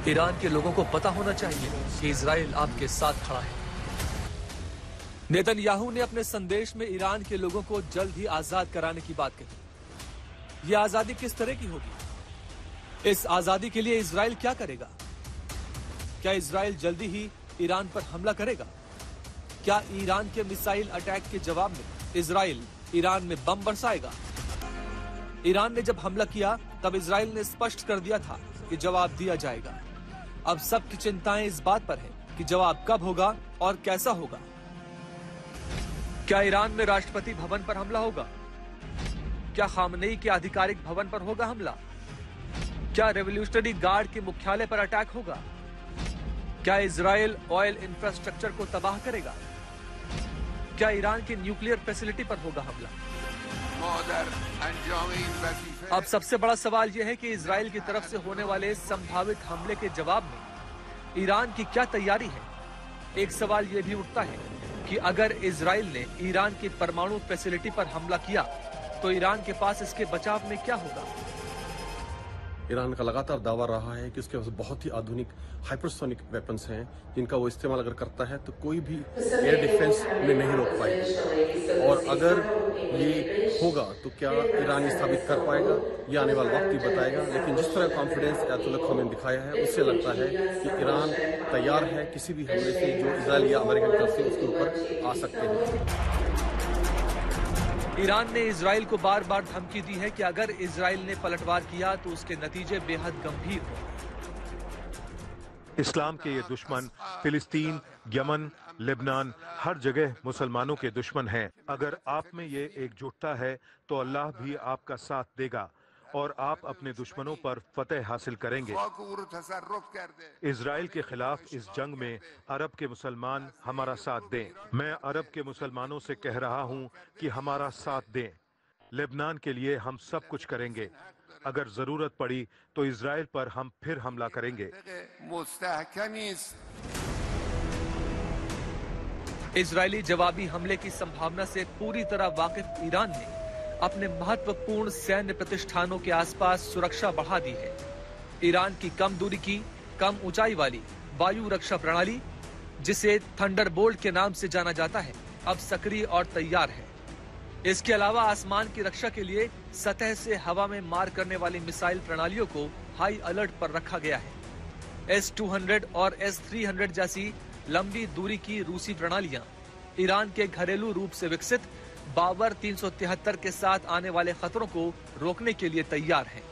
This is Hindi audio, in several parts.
ईरान के लोगों को पता होना चाहिए कि इजराइल आपके साथ खड़ा है। नेतन्याहू ने अपने संदेश में ईरान के लोगों को जल्द ही आजाद कराने की बात कही। यह आजादी किस तरह की होगी? इस आजादी के लिए इजराइल क्या करेगा? क्या इजराइल जल्दी ही ईरान पर हमला करेगा? क्या ईरान के मिसाइल अटैक के जवाब में इजराइल ईरान में बम बरसाएगा? ईरान ने जब हमला किया तब इजराइल ने स्पष्ट कर दिया था कि जवाब दिया जाएगा। अब सबकी चिंताएं इस बात पर है कि जवाब कब होगा और कैसा होगा। क्या ईरान में राष्ट्रपति भवन पर हमला होगा? क्या खामनेई के आधिकारिक भवन पर होगा हमला? क्या रेवोल्यूशनरी गार्ड के मुख्यालय पर अटैक होगा? क्या इजराइल ऑयल इंफ्रास्ट्रक्चर को तबाह करेगा? क्या ईरान की न्यूक्लियर फैसिलिटी पर होगा हमला? अब सबसे बड़ा सवाल यह है कि इजराइल की तरफ से होने वाले संभावित हमले के जवाब में ईरान की क्या तैयारी है। एक सवाल यह भी उठता है कि अगर इजराइल ने ईरान की परमाणु फैसिलिटी पर हमला किया तो ईरान के पास इसके बचाव में क्या होगा। ईरान का लगातार दावा रहा है कि उसके पास बहुत ही आधुनिक हाइपरसोनिक वेपन्स हैं जिनका वो इस्तेमाल अगर करता है तो कोई भी एयर डिफेंस में नहीं रोक पाएगी। और अगर ये होगा तो क्या ईरान ये साबित कर पाएगा, ये आने वाला वक्त ही बताएगा। लेकिन जिस तरह कॉन्फिडेंस अयातुल्लाह खामेनी ने दिखाया है उससे लगता है कि ईरान तैयार है किसी भी हमले से जो इजराइल या अमेरिका की तरफ से उसके ऊपर आ सकते हैं। ईरान ने इजराइल को बार बार धमकी दी है कि अगर इजराइल ने पलटवार किया तो उसके नतीजे बेहद गंभीर होंगे। इस्लाम के ये दुश्मन फिलिस्तीन, यमन, लेबनान, हर जगह मुसलमानों के दुश्मन हैं। अगर आप में ये एकजुटता है तो अल्लाह भी आपका साथ देगा और आप अपने दुश्मनों पर फतेह हासिल करेंगे। इजराइल के खिलाफ इस जंग में अरब के मुसलमान हमारा साथ दें। मैं अरब के मुसलमानों से कह रहा हूं कि हमारा साथ दें। लेबनान के लिए हम सब कुछ करेंगे। अगर जरूरत पड़ी तो इजराइल पर हम फिर हमला करेंगे। इजरायली जवाबी हमले की संभावना से पूरी तरह वाकिफ ईरान ने अपने महत्वपूर्ण सैन्य प्रतिष्ठानों के आसपास सुरक्षा बढ़ा दी है। ईरान की कम दूरी की, कम ऊंचाई वाली वायु रक्षा प्रणाली, जिसे थंडरबोल्ट के नाम से जाना जाता है, अब सक्रिय और तैयार है। इसके अलावा आसमान की रक्षा के लिए सतह से हवा में मार करने वाली मिसाइल प्रणालियों को हाई अलर्ट पर रखा गया है। S-200 और S-300 जैसी लंबी दूरी की रूसी प्रणालियां ईरान के घरेलू रूप से विकसित बाबर 373 के साथ आने वाले खतरों को रोकने के लिए तैयार हैं।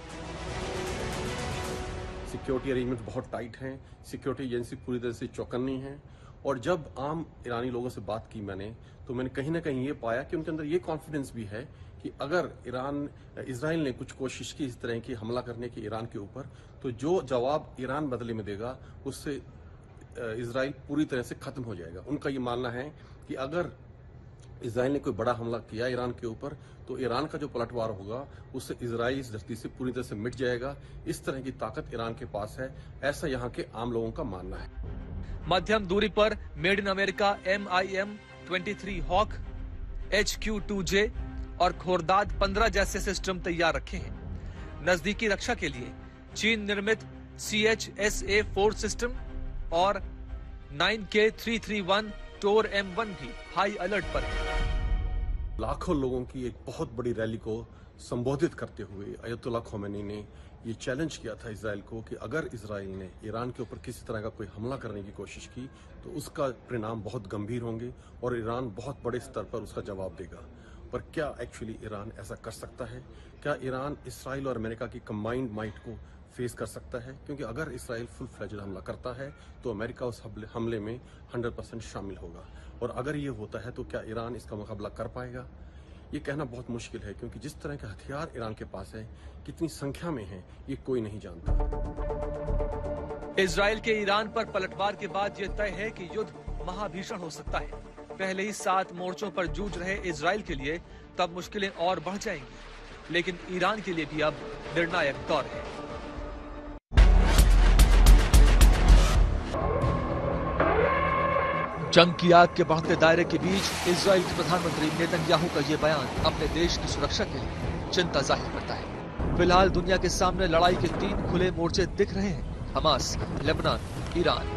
सिक्योरिटी अरेंजमेंट बहुत टाइट हैं, सिक्योरिटी एजेंसी पूरी तरह से चौकन्नी है। और जब आम ईरानी लोगों से बात की मैंने तो मैंने कहीं ना कहीं ये पाया कि उनके अंदर ये कॉन्फिडेंस भी है कि अगर इजराइल ने कुछ कोशिश की इस तरह की हमला करने की ईरान के ऊपर, तो जो जवाब ईरान बदले में देगा उससे इजराइल पूरी तरह से खत्म हो जाएगा। उनका ये मानना है कि अगर इजराइल ने कोई बड़ा हमला किया ईरान के ऊपर तो ईरान का जो पलटवार होगा उससे इजराइल इस धरती से पूरी तरह से मिट जाएगा। इस तरह की ताकत ईरान के पास है, ऐसा यहाँ के आम लोगों का मानना है। मध्यम दूरी पर made in America MIM-23 hoc, HQ-2J और खोरदाद 15 जैसे सिस्टम तैयार रखे हैं। नजदीकी रक्षा के लिए चीन निर्मित CHSA-4 सिस्टम और 9K-331 टोर M1 भी हाई अलर्ट पर है। लाखों लोगों की एक बहुत बड़ी रैली को संबोधित करते हुए अयतुल्लाह खामेनी ने ये चैलेंज किया था इजराइल को कि अगर इजराइल ने ईरान के ऊपर किसी तरह का कोई हमला करने की कोशिश की तो उसका परिणाम बहुत गंभीर होंगे और ईरान बहुत बड़े स्तर पर उसका जवाब देगा। पर क्या एक्चुअली ईरान ऐसा कर सकता है? क्या ईरान इजराइल और अमेरिका की कंबाइंड माइट को फेस कर सकता है? क्योंकि अगर इजराइल फुल फ्लेज्ड हमला करता है तो अमेरिका उस हमले में 100% शामिल होगा। और अगर ये होता है तो क्या ईरान इसका मुकाबला कर पाएगा? ये कहना बहुत मुश्किल है क्योंकि जिस तरह के हथियार ईरान के पास है, कितनी संख्या में है, ये कोई नहीं जानता। इजराइल के ईरान पर पलटवार के बाद यह तय है कि युद्ध महाभीषण हो सकता है। पहले ही 7 मोर्चों पर जूझ रहे इजराइल के लिए तब मुश्किलें और बढ़ जाएंगी, लेकिन ईरान के लिए भी अब निर्णायक दौर है। जंग की आग के बढ़ते दायरे के बीच इजराइल के प्रधानमंत्री नेतन्याहू का ये बयान अपने देश की सुरक्षा के लिए चिंता जाहिर करता है। फिलहाल दुनिया के सामने लड़ाई के 3 खुले मोर्चे दिख रहे हैं। Hamas, Lebanon, Iran.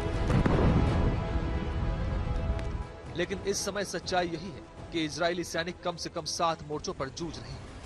लेकिन इस समय सच्चाई यही है कि इजरायली सैनिक कम से कम 7 मोर्चों पर जूझ रहे हैं।